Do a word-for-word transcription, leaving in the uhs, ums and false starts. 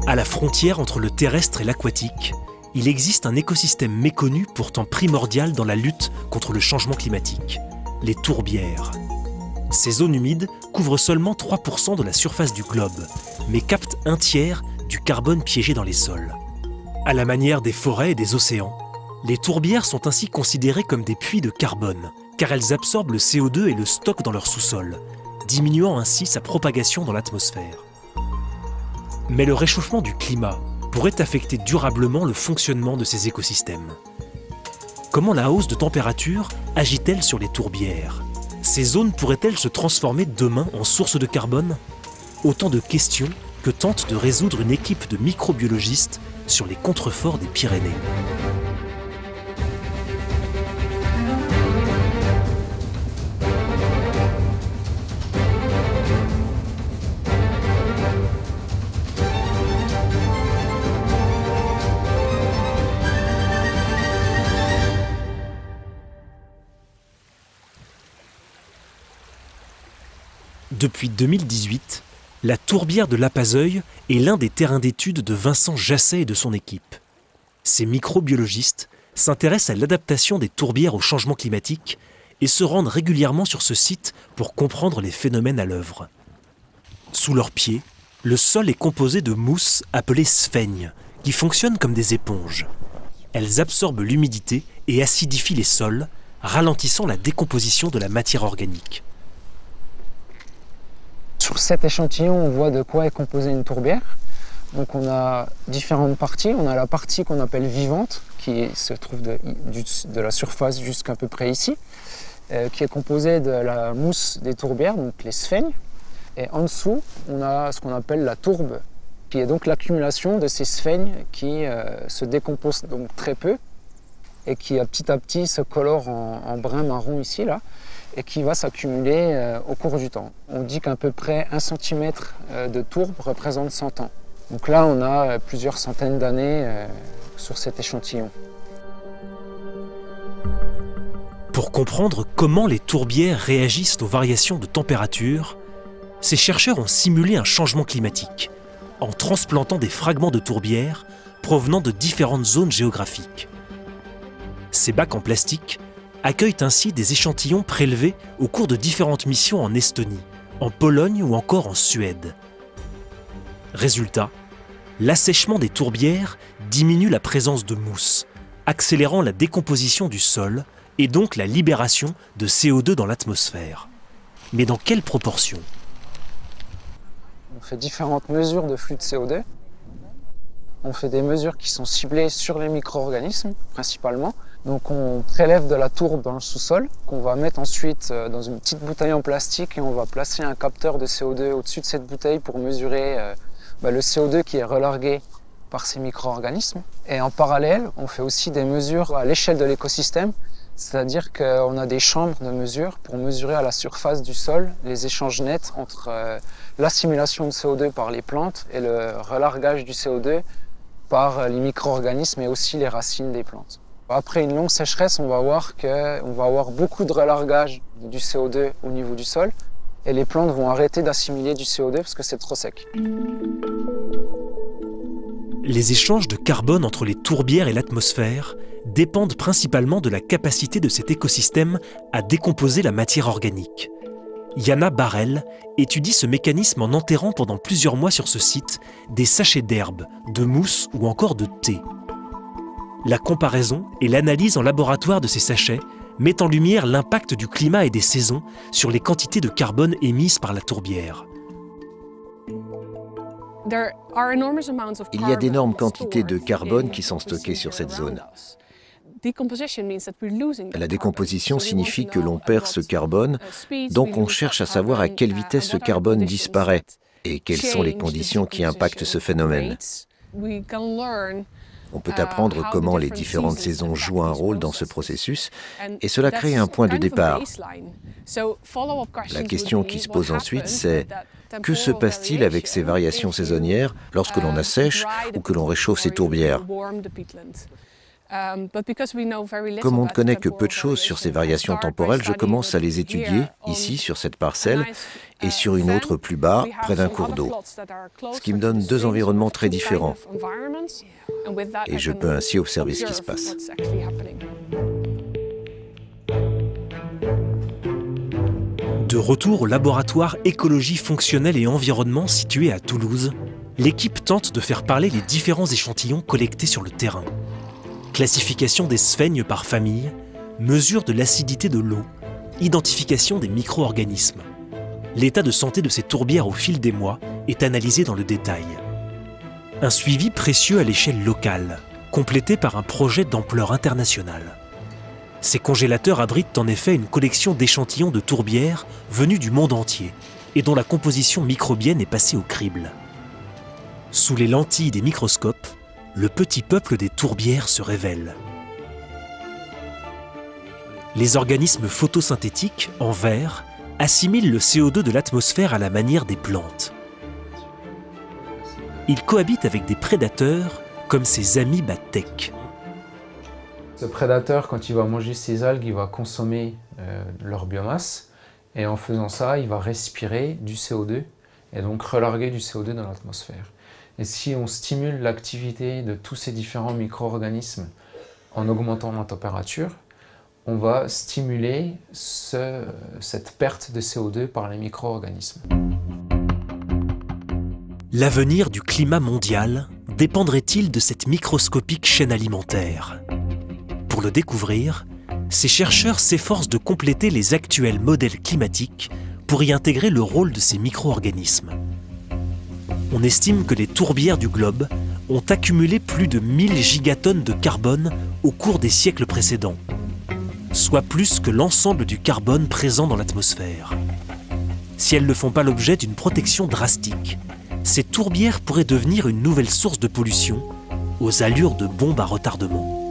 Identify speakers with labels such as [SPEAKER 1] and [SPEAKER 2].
[SPEAKER 1] À la frontière entre le terrestre et l'aquatique, il existe un écosystème méconnu pourtant primordial dans la lutte contre le changement climatique, les tourbières. Ces zones humides couvrent seulement trois pour cent de la surface du globe, mais captent un tiers du carbone piégé dans les sols. À la manière des forêts et des océans, les tourbières sont ainsi considérées comme des puits de carbone, car elles absorbent le C O deux et le stockent dans leur sous-sol, diminuant ainsi sa propagation dans l'atmosphère. Mais le réchauffement du climat pourrait affecter durablement le fonctionnement de ces écosystèmes. Comment la hausse de température agit-elle sur les tourbières? Ces zones pourraient-elles se transformer demain en source de carbone? Autant de questions que tente de résoudre une équipe de microbiologistes sur les contreforts des Pyrénées. Depuis deux mille dix-huit, la tourbière de Lapazeuil est l'un des terrains d'étude de Vincent Jasset et de son équipe. Ces microbiologistes s'intéressent à l'adaptation des tourbières au changement climatique et se rendent régulièrement sur ce site pour comprendre les phénomènes à l'œuvre. Sous leurs pieds, le sol est composé de mousses appelées sphègnes, qui fonctionnent comme des éponges. Elles absorbent l'humidité et acidifient les sols, ralentissant la décomposition de la matière organique.
[SPEAKER 2] Sur cet échantillon, on voit de quoi est composée une tourbière. Donc on a différentes parties. On a la partie qu'on appelle vivante, qui se trouve de, de la surface jusqu'à peu près ici, euh, qui est composée de la mousse des tourbières, donc les sphègnes. Et en dessous, on a ce qu'on appelle la tourbe, qui est donc l'accumulation de ces sphègnes qui euh, se décomposent donc très peu et qui petit à petit se colore en, en brun marron ici, là, et qui va s'accumuler euh, au cours du temps. On dit qu'à peu près un centimètre euh, de tourbe représente cent ans. Donc là, on a euh, plusieurs centaines d'années euh, sur cet échantillon.
[SPEAKER 1] Pour comprendre comment les tourbières réagissent aux variations de température, ces chercheurs ont simulé un changement climatique en transplantant des fragments de tourbières provenant de différentes zones géographiques. Ces bacs en plastique accueillent ainsi des échantillons prélevés au cours de différentes missions en Estonie, en Pologne ou encore en Suède. Résultat, l'assèchement des tourbières diminue la présence de mousse, accélérant la décomposition du sol et donc la libération de C O deux dans l'atmosphère. Mais dans quelle proportion?
[SPEAKER 2] On fait différentes mesures de flux de C O deux. On fait des mesures qui sont ciblées sur les micro-organismes, principalement. Donc on prélève de la tourbe dans le sous-sol, qu'on va mettre ensuite dans une petite bouteille en plastique et on va placer un capteur de C O deux au-dessus de cette bouteille pour mesurer euh, bah, le C O deux qui est relargué par ces micro-organismes. Et en parallèle, on fait aussi des mesures à l'échelle de l'écosystème, c'est-à-dire qu'on a des chambres de mesure pour mesurer à la surface du sol les échanges nets entre euh, l'assimilation de C O deux par les plantes et le relargage du C O deux par les micro-organismes et aussi les racines des plantes. Après une longue sécheresse, on va voir qu'on va avoir beaucoup de relargage du C O deux au niveau du sol et les plantes vont arrêter d'assimiler du C O deux parce que c'est trop sec.
[SPEAKER 1] Les échanges de carbone entre les tourbières et l'atmosphère dépendent principalement de la capacité de cet écosystème à décomposer la matière organique. Yana Barel étudie ce mécanisme en enterrant pendant plusieurs mois sur ce site des sachets d'herbe, de mousse ou encore de thé. La comparaison et l'analyse en laboratoire de ces sachets met en lumière l'impact du climat et des saisons sur les quantités de carbone émises par la tourbière.
[SPEAKER 3] Il y a d'énormes quantités de carbone qui sont stockées sur cette zone. La décomposition signifie que l'on perd ce carbone, donc on cherche à savoir à quelle vitesse ce carbone disparaît et quelles sont les conditions qui impactent ce phénomène. On peut apprendre comment les différentes saisons jouent un rôle dans ce processus et cela crée un point de départ. La question qui se pose ensuite, c'est que se passe-t-il avec ces variations saisonnières lorsque l'on assèche ou que l'on réchauffe ces tourbières? Comme on ne connaît que peu de choses sur ces variations temporelles, je commence à les étudier, ici, sur cette parcelle, et sur une autre plus bas, près d'un cours d'eau. Ce qui me donne deux environnements très différents. Et je peux ainsi observer ce qui se passe.
[SPEAKER 1] De retour au laboratoire écologie fonctionnelle et environnement situé à Toulouse, l'équipe tente de faire parler les différents échantillons collectés sur le terrain. Classification des sphègnes par famille, mesure de l'acidité de l'eau, identification des micro-organismes. L'état de santé de ces tourbières au fil des mois est analysé dans le détail. Un suivi précieux à l'échelle locale, complété par un projet d'ampleur internationale. Ces congélateurs abritent en effet une collection d'échantillons de tourbières venus du monde entier et dont la composition microbienne est passée au crible. Sous les lentilles des microscopes, le petit peuple des tourbières se révèle. Les organismes photosynthétiques, en vert, assimilent le C O deux de l'atmosphère à la manière des plantes. Ils cohabitent avec des prédateurs comme ces amis bactèques.
[SPEAKER 2] Ce prédateur, quand il va manger ces algues, il va consommer euh, leur biomasse et en faisant ça, il va respirer du C O deux et donc relarguer du C O deux dans l'atmosphère. Et si on stimule l'activité de tous ces différents micro-organismes en augmentant la température, on va stimuler ce, cette perte de C O deux par les micro-organismes.
[SPEAKER 1] L'avenir du climat mondial dépendrait-il de cette microscopique chaîne alimentaire? Pour le découvrir, ces chercheurs s'efforcent de compléter les actuels modèles climatiques pour y intégrer le rôle de ces micro-organismes. On estime que les tourbières du globe ont accumulé plus de mille gigatonnes de carbone au cours des siècles précédents, soit plus que l'ensemble du carbone présent dans l'atmosphère. Si elles ne font pas l'objet d'une protection drastique, ces tourbières pourraient devenir une nouvelle source de pollution aux allures de bombes à retardement.